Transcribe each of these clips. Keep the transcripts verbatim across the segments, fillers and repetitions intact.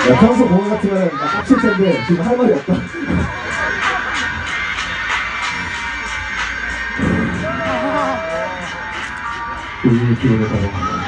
야, 평소 보면 같으면 나 깝칠 텐데 지금 할 말이 없다. 우리 기분을 가져.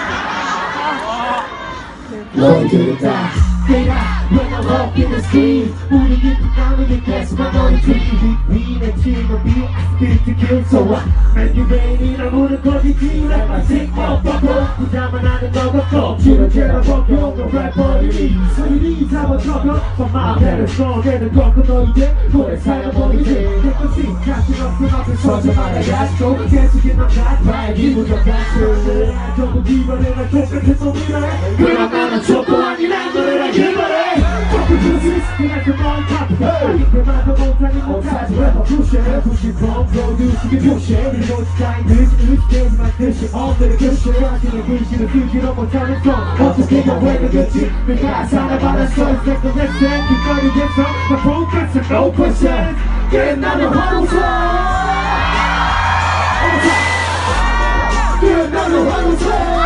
너희 들었다. When I walk in the street, 우리 깊은 나무에 계속만 너희 dream. 위내 침을 비워, spit to kill. So what? Make it rain, 나무는 거기지. Like my sick motherfucker. 부자만 하는 너가 꼭 지를 제가 벗겨. 너 래퍼들이 소리니 잡아줘가. 엄마 배를 쏘내는 거고 너 이제 노래 살아버리지. 깨끗이 자신 없음 앞에 서지 말아야죠. 계속해 넌 나빠야 기분적 가슴을. 조금 기분에 난 똑같은 놈이래. 그럼 나는 좋고 아니란 노래라 기분해. 조금 주스 그냥 그만 탑해. 이때마다 못하는 못하지 래퍼 푸시 푸시 from producing 표시 이리로 시간이 늦지 의식되지만 뜻이 없는 교시 자신의 글씨를 쓰기로 못하는 건 어떻게 경우에는 그치 내가 살아받았어 이 색도 내 색 길거리 됐어 나 focus and no questions yeah 나는 화로서 yeah 나는 화로서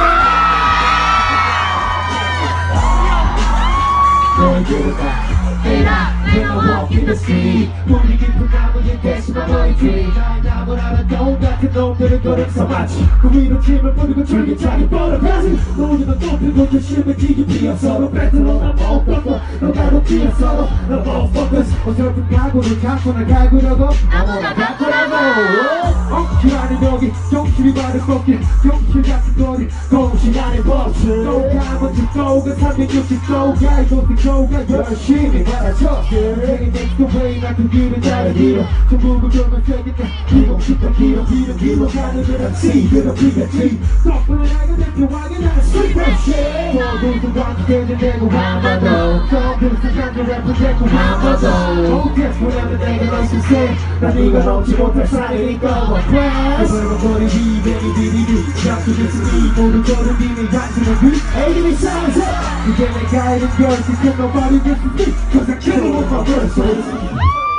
너의 기분과 When I walk in the street 우리 깊은 나무에 대신한 너의 dream 나의 나무를 알아 똥 같은 놈들을 걸음서 마치 그 위로 침을 뿌리고 줄기차게 뻗어가지 우리는 높이고 조심해지기 피어 서로 배틀로 나 못 벗고 너가 높이어 서로 나 못 focus 어설픈 각오를 갖고 나 가구려고 아무나 바꾸라고 엉킬 안에 여기 정신이 바를 꺾인 정실 같은 거리 공신 안에 버튼 또 가면 듣고가 삼백육십 도가 이곳에 고가 열심히 받아쳐 인생이 next the way 나 그 길을 따르기로 전부 그걸만 세겠다 기록 싶다 기록 기록 기록 가는 그렇지 그렇지겠지 덕분에 나가 대표하게 나는 street rap shit 너도 완전히 되고 한번더 더큰 세상의 래퍼 되고 한번더 Oh desperate 내가 널 실세 난 네가 넘지 못할 사이니까 one class 벌벌거리 비베리 비비비 약속했으니 모든 거를 이미 단순한 그 에이미 사운드 이제 내가 이런 결심 can nobody get to me cause I kill it with my verse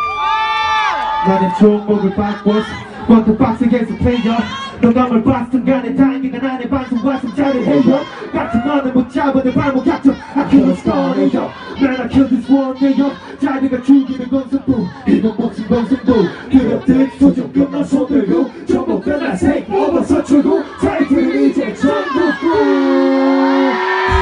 나는 종목을 바꿨어 광고 박스 계속 플레이어 너가 뭘 봤든 간에 다행히가 나의 방송과 승자를 해요 같은 너는 못 잡아 내 발목 약점 I kill a star 내요 Man I kill this one 내요 자리가 죽이는 건 승부 이건 목숨 건 승부 그렇듯 소중금 넌 손들고 전부 변화 take over 서출고 타이틀은 이제 전부 꾸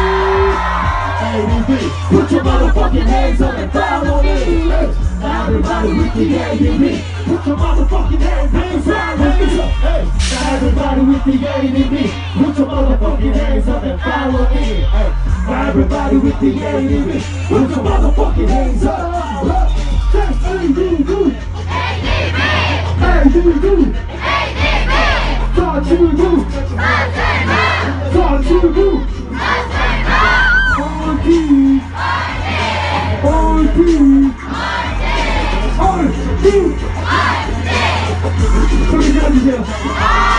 A B B Put your motherfucking hands up and follow me Everybody with the A B B Put your motherfucking hands up and follow me Everybody with the A B B Put your motherfucking hands up and follow me Everybody with the A B B Put your motherfucking hands up Just A B B A B B Thought you do Thought you do All P All P All P 소리 질러주세요.